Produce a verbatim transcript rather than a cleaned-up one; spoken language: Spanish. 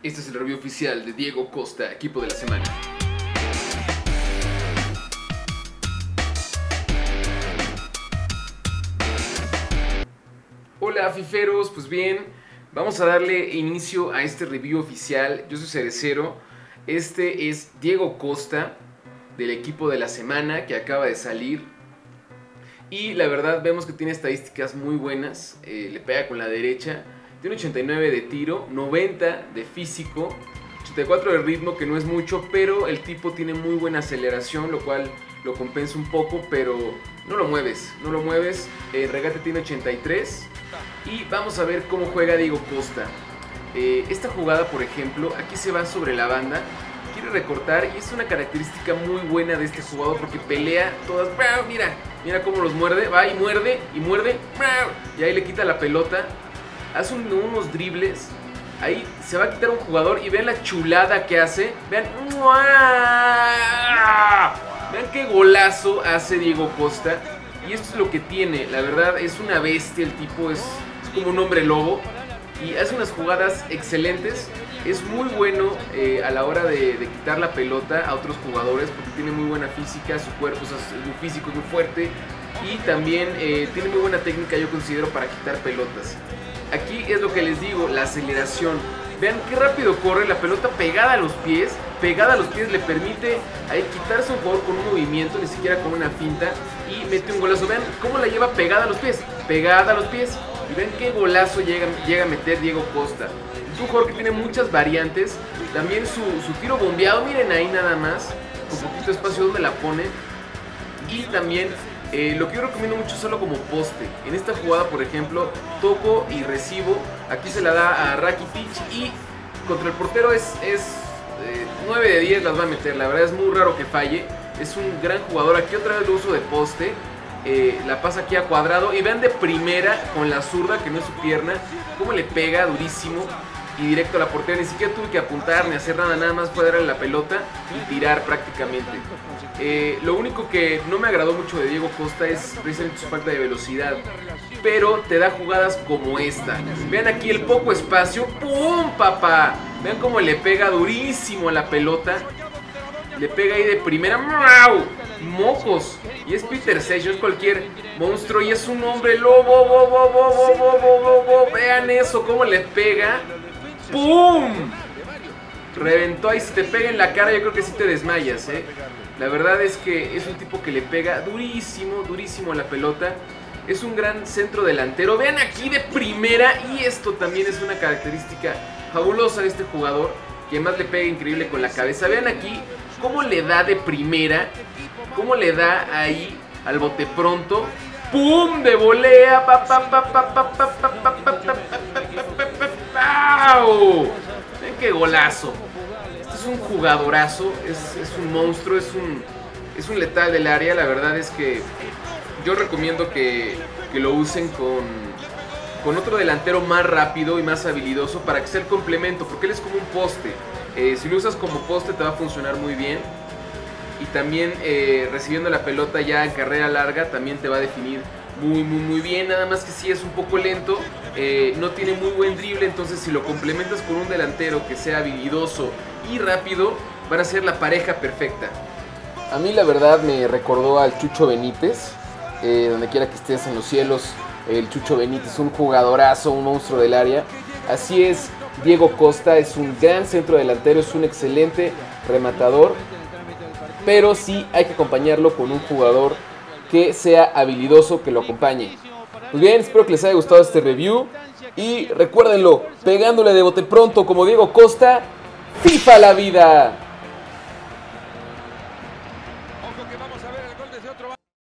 Este es el review oficial de Diego Costa, equipo de la semana. Hola fiferos, pues bien, vamos a darle inicio a este review oficial. Yo soy Cerecero, este es Diego Costa del equipo de la semana que acaba de salir. Y la verdad vemos que tiene estadísticas muy buenas, eh, le pega con la derecha, tiene ochenta y nueve de tiro, noventa de físico, ochenta y cuatro de ritmo, que no es mucho, pero el tipo tiene muy buena aceleración, lo cual lo compensa un poco, pero no lo mueves, no lo mueves. El regate tiene ochenta y tres y vamos a ver cómo juega Diego Costa. Eh, esta jugada, por ejemplo, aquí se va sobre la banda, quiere recortar y es una característica muy buena de este jugador porque pelea todas. Mira, mira cómo los muerde, va y muerde y muerde y ahí le quita la pelota. Hace un, unos dribles, ahí se va a quitar un jugador y vean la chulada que hace. Vean, vean qué golazo hace Diego Costa. Y esto es lo que tiene, la verdad es una bestia, el tipo es, es como un hombre lobo. Y hace unas jugadas excelentes, es muy bueno eh, a la hora de, de quitar la pelota a otros jugadores porque tiene muy buena física, su cuerpo o sea, es muy físico, es muy fuerte. Y también eh, tiene muy buena técnica, yo considero, para quitar pelotas. Aquí es lo que les digo, la aceleración. Vean qué rápido corre, la pelota pegada a los pies. Pegada a los pies le permite ahí quitarse un jugador con un movimiento, ni siquiera con una finta. Y mete un golazo. Vean cómo la lleva pegada a los pies. Pegada a los pies. Y vean qué golazo llega, llega a meter Diego Costa. Es un jugador que tiene muchas variantes. También su, su tiro bombeado, miren ahí nada más. Con poquito espacio donde la pone. Y también... Eh, lo que yo recomiendo mucho es solo como poste. En esta jugada, por ejemplo, toco y recibo. Aquí se la da a Rakitic y contra el portero es, es eh, nueve de diez las va a meter. La verdad es muy raro que falle. Es un gran jugador. Aquí otra vez lo uso de poste. Eh, la pasa aquí a Cuadrado. Y vean de primera con la zurda, que no es su pierna, cómo le pega durísimo. Y directo a la portería, ni siquiera tuve que apuntar ni hacer nada, nada más fue darle la pelota y tirar prácticamente. Eh, lo único que no me agradó mucho de Diego Costa es precisamente su falta de velocidad, pero te da jugadas como esta. Vean aquí el poco espacio, ¡pum, papá! Vean cómo le pega durísimo a la pelota, le pega ahí de primera, ¡mau! ¡Mocos! Y es Peter Sech, no es cualquier monstruo y es un hombre lobo, bo, bo, bo, bo, bo, bo, bo. Vean eso, cómo le pega. ¡Pum! Reventó ahí, si te pega en la cara yo creo que sí te desmayas, ¿eh? La verdad es que es un tipo que le pega durísimo, durísimo a la pelota. Es un gran centro delantero. Vean aquí de primera y esto también es una característica fabulosa de este jugador, que además le pega increíble con la cabeza. Vean aquí cómo le da de primera, cómo le da ahí al bote pronto. ¡Pum! De volea. Pa, pa, pa, pa, pa, pa, pa, pa, pa, pa, ¡Wow! ¡Ven qué golazo! Este es un jugadorazo, es, es un monstruo, es un, es un letal del área. La verdad es que yo recomiendo que, que lo usen con, con otro delantero más rápido y más habilidoso para que sea el complemento, porque él es como un poste. Eh, si lo usas como poste te va a funcionar muy bien. Y también eh, recibiendo la pelota ya en carrera larga también te va a definir muy muy muy bien. Nada más que sí es un poco lento, eh, no tiene muy buen drible. Entonces si lo complementas con un delantero que sea habilidoso y rápido, van a ser la pareja perfecta. A mí la verdad me recordó al Chucho Benítez, eh, donde quiera que estés en los cielos. El Chucho Benítez, un jugadorazo, un monstruo del área. Así es Diego Costa, es un gran centro delantero, es un excelente rematador, pero sí hay que acompañarlo con un jugador que sea habilidoso, que lo acompañe. Pues bien, espero que les haya gustado este review. Y recuérdenlo, pegándole de bote pronto como Diego Costa, FIFA la vida.